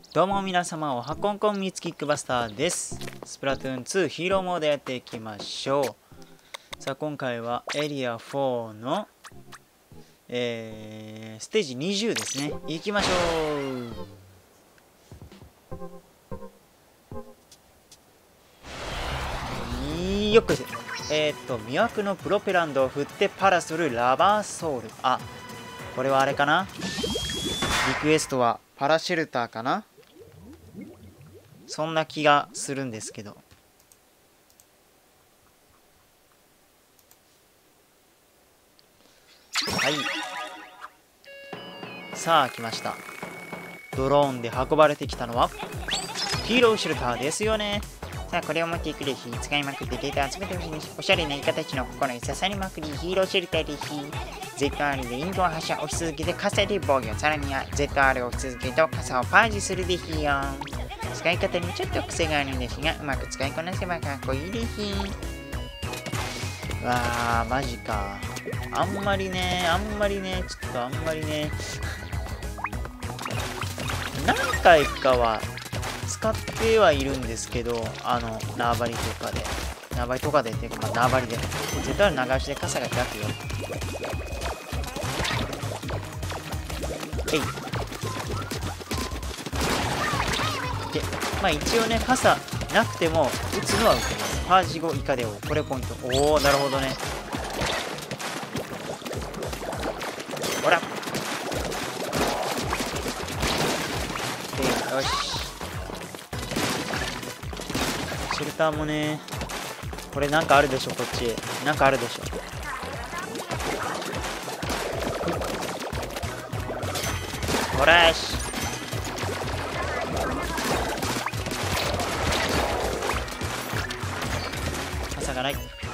どうも皆様、おはこんこんみつキックバスターです。スプラトゥーン2ヒーローモードやっていきましょう。さあ今回はエリア4の、ステージ20ですね。行きましょう。よく魅惑のプロペランドを振ってパラソルラバーソウル。あ、これはあれかな。リクエストはパラシェルターかな。そんな気がするんですけど。はい。さあ来ました。ドローンで運ばれてきたのはヒーローシェルターですよね。さあこれを持っていくでひ使いまくってデータ集めてほしいです。おしゃれな形の心に刺さりまくりヒーローシェルターでZR でインドア発射を押し続けて傘で防御、さらには ZR を押し続けると傘をパージするでひよ。使い方にちょっと癖があるんですが、うまく使いこなせばかっこいいでひ。わあマジか。あんまりね何回かは使ってはいるんですけど、縄張りとかでっていうか、まあ、縄張りで絶対長押しで傘が開くよ。えいで、まあ一応ね、傘なくても撃つのは撃てます。パージ後イカデオ、これポイント。おお、なるほどね。ほらよし、シェルターもね、これなんかあるでしょ。こっちなんかあるでしょ。ほらよし、傘がない。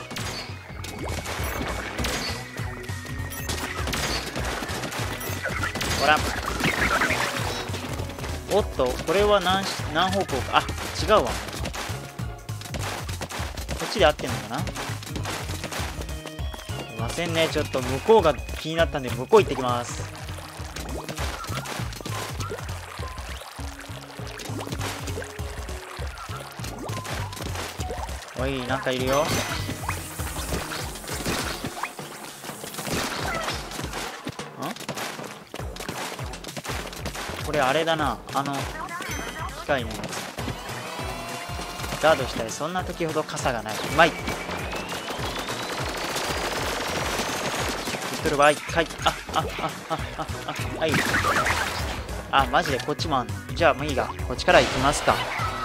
ほら、おっと、これは何方向か。あ、違うわ。こっちで合ってんのかな。すいませんね、ちょっと向こうが気になったんで向こう行ってきます。おい、なんかいるよ。これあれだな、機械のやつ。ガードしたい。そんな時ほど傘がない。うまい。言ってる場合かい。はい。あ、マジでこっちもあんの。じゃあもういいが、こっちから行きますか。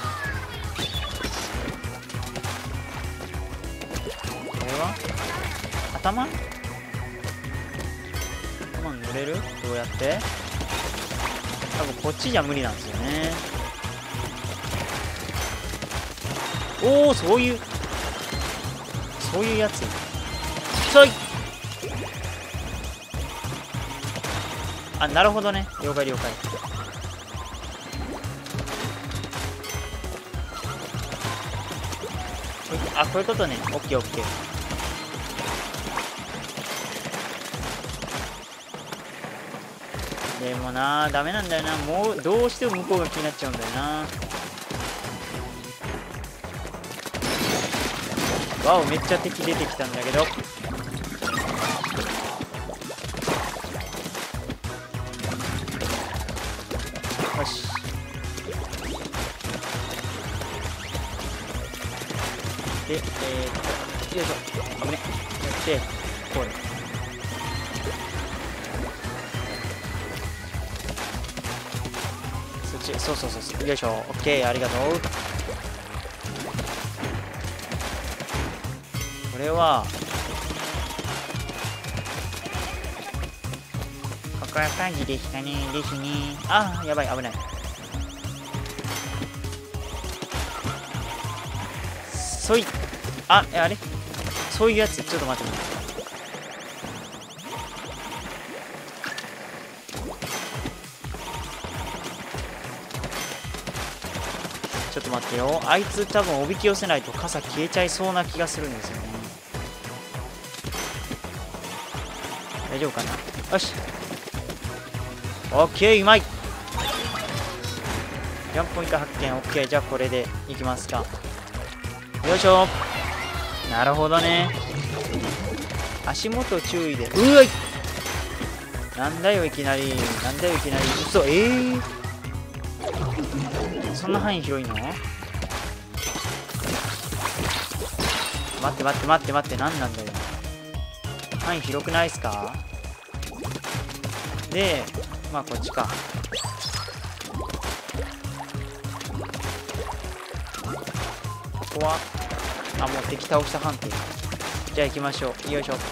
これは頭塗れる？どうやって？多分こっちじゃ無理なんですよね。おお、そういうやつ。そい。あ、なるほどね。了解了解。あ、こういうことね。オッケーオッケー。でもなー、ダメなんだよな。もうどうしても向こうが気になっちゃうんだよな。わお、めっちゃ敵出てきたんだけど。よし。で、よいしょ。危ね。やって、こうね。そうよいしょ。オッケー、ありがとう。これはここは感じでしたね。ですね。あ、やばい、危ない。そい。あれそういうやつ。ちょっと待って。ちょっと待ってよ。あいつ多分おびき寄せないと傘消えちゃいそうな気がするんですよね。大丈夫かな。よし、オッケー、うまい。 ジャンプポイント発見。 OK。 じゃあこれでいきますか。よいしょ。なるほどね。足元注意で。うわい、なんだよいきなり。なんだよいきなり。嘘。そんな範囲広いの？待って待って待って待って、何なんだよ。範囲広くないっすか？で、まあこっちか。ここはもう敵倒した判定。じゃあ行きましょう。よいしょ。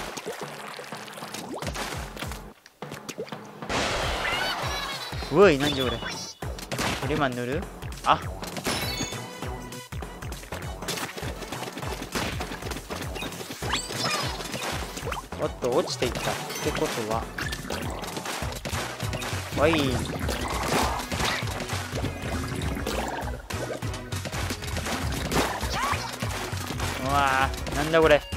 うわい、なんじゃこれ。レマン塗る？あ、おっと、落ちていったってことは、わい。うわー、なんだこれ。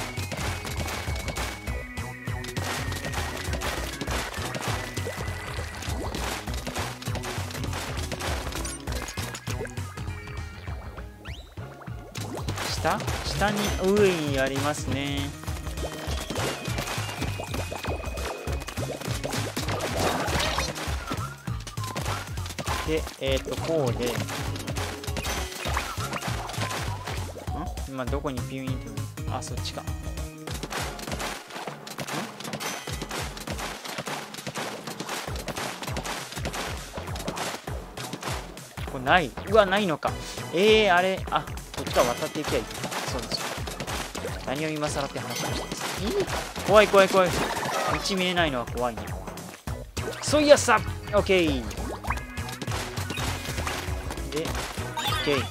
下にういありますね。で、こうで、今どこにピューンって、あ、そっちか。これない。うわ、ないのか。あれ、あ、こっちから渡っていけばいい。そうですよ。何を今更って話をしてます。怖い怖い怖い。道見えないのは怖いね。そういやさ、オッケー。で、オッケー。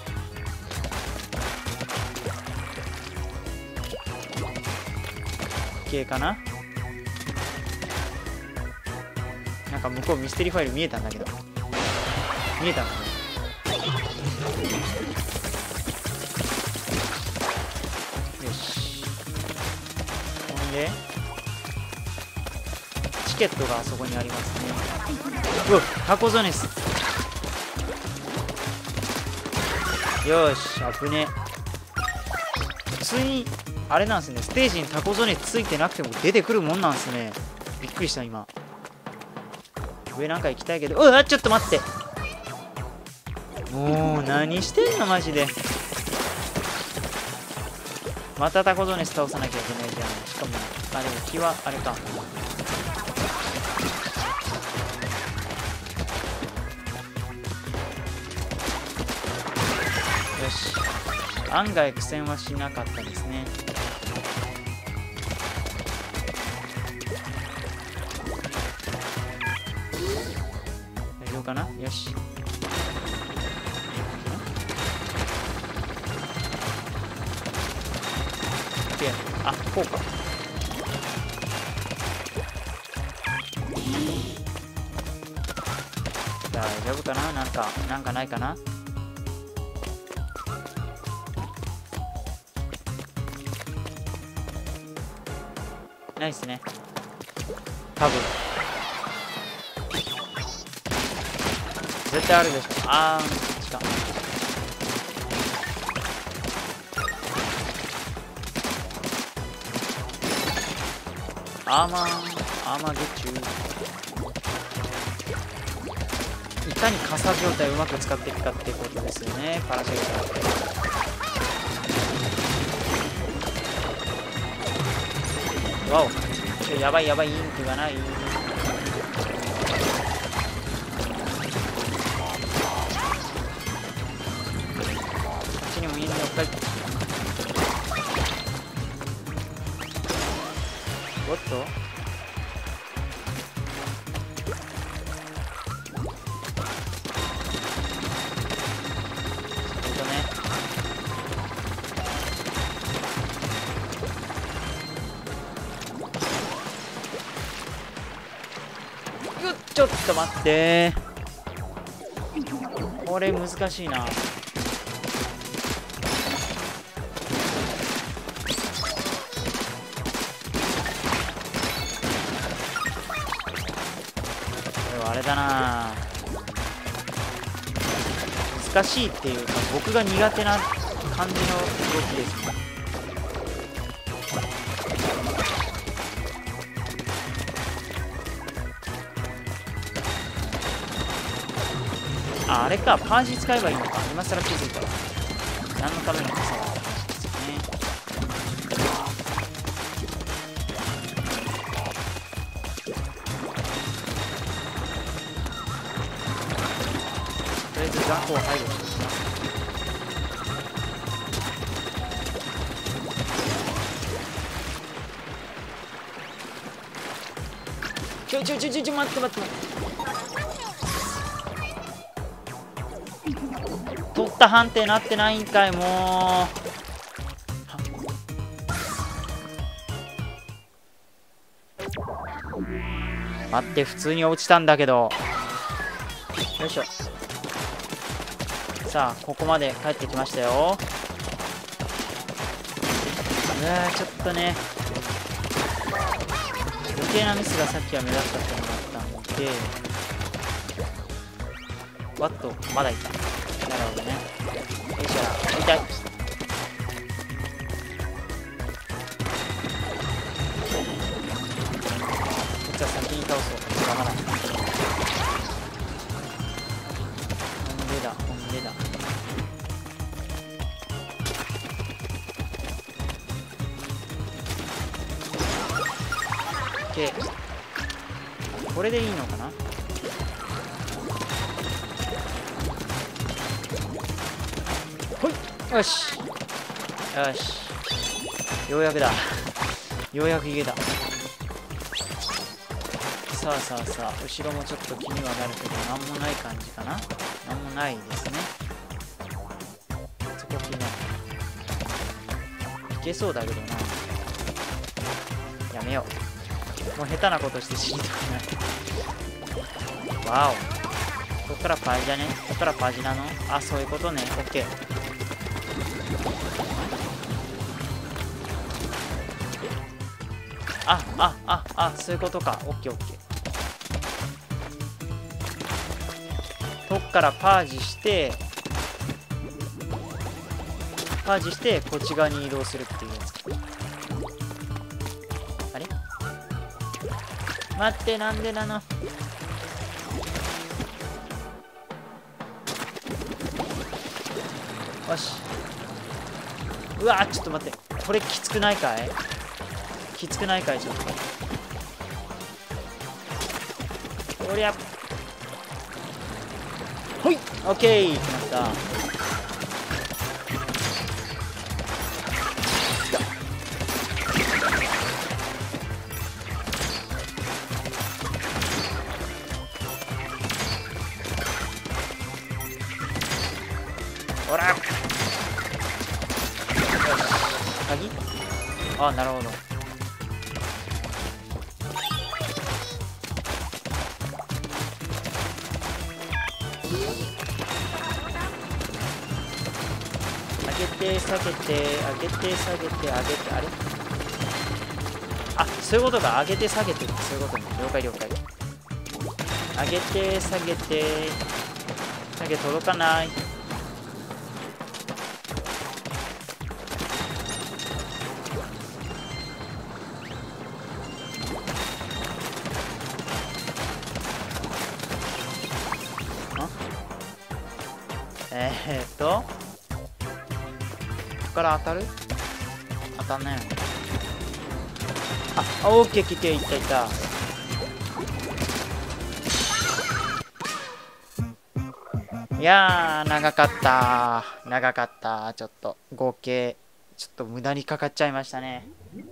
オッケーかな。なんか向こうミステリーファイル見えたんだけど。見えたんだね。よし。ほんで、チケットがあそこにありますね。うわ、タコゾネス。よし、危ね。普通にあれなんですね、ステージにタコゾネついてなくても出てくるもんなんですね。びっくりした今。上なんか行きたいけど、うわ、ちょっと待って。もう何してんのマジで。またタコゾネス倒さなきゃいけないじゃん。しかも、あ、でも木はあれか。よし。案外苦戦はしなかったですね。大丈夫かな。よし。あ、こうか。大丈夫かな。なんかないかな。ないっすね。多分。絶対あるでしょ。あー、こっちか。アーマーゲッチュー。いかに傘状態をうまく使っていくかってことですよね。パラシュート。わお、やばいやばいインクがない。こっちにもいいのかい。おっと、ちょっと待って、これ難しいな。あれだな。 難しいっていうか、僕が苦手な感じの動きですね。あれか、パージ使えばいいのか。今更気づいたわ。何のために使うって話ですよね。とりあえず残光を配慮しておきます。ちょ、待って待って待って。取った判定なってないんかい、もう。待って、普通に落ちたんだけど。よいしょ。さあ、ここまで帰ってきましたよ。ちょっとね、余計なミスがさっきは目立ったっていうのがあったので、わっと、まだいた。なるほどね。よいしょ、痛い。こっちは先に倒そう。わからない。ほんでだ、ほんでだ。OK。これでいいのかな。よしよし、ようやくだ。ようやく家だ。さあさあさあ、後ろもちょっと気にはなるけど、なんもない感じかな。なんもないですね。そこ気になる。いけそうだけどな。やめよう。もう下手なことして死にたくない。わお、こっからパージだね。こっからパージなの。あ、そういうことね。オッケー。そういうことか。オッケーオッケー。こっからパージして、こっち側に移動するっていうやつ。あれ、待って、なんでなの。よし。うわー、ちょっと待って。これきつくないかい。ちょっと。おりゃ。ほい、オッケー、決まった。ほら。よし、鍵。あ、なるほど。上げて下げて、上げて下げて、上げて、あれ、あ、そういうことか。上げて下げてってそういうことね。了解了解。上げて下げて、下げ届かない。ここから当たる？当たんないよね。あ、オッケー、いったいった。いやー、長かった。ちょっと合計ちょっと無駄にかかっちゃいましたね。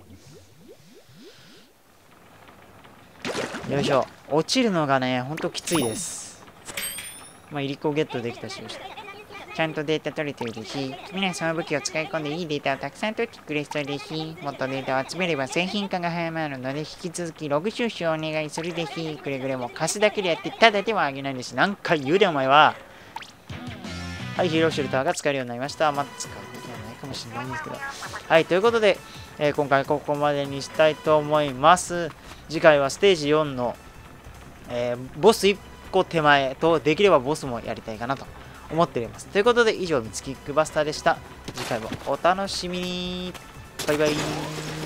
よいしょ。落ちるのがね、ほんときついです。まあ、いりこゲットできたし、ちゃんとデータ取れてるし、君らその武器を使い込んでいいデータをたくさん取ってくれそうですし、もっとデータを集めれば製品化が早まるので、引き続きログ収集をお願いするですし、くれぐれも貸すだけでやって、ただではあげないですし、何回言うでお前は。はい、ヒーローシェルターが使えるようになりました。まあ、使うことはないかもしれないんですけど。はい、ということで、今回ここまでにしたいと思います。次回はステージ4の、ボス1個手前と、できればボスもやりたいかなと思っております。ということで以上、みつきックバスターでした。次回もお楽しみに。バイバイ。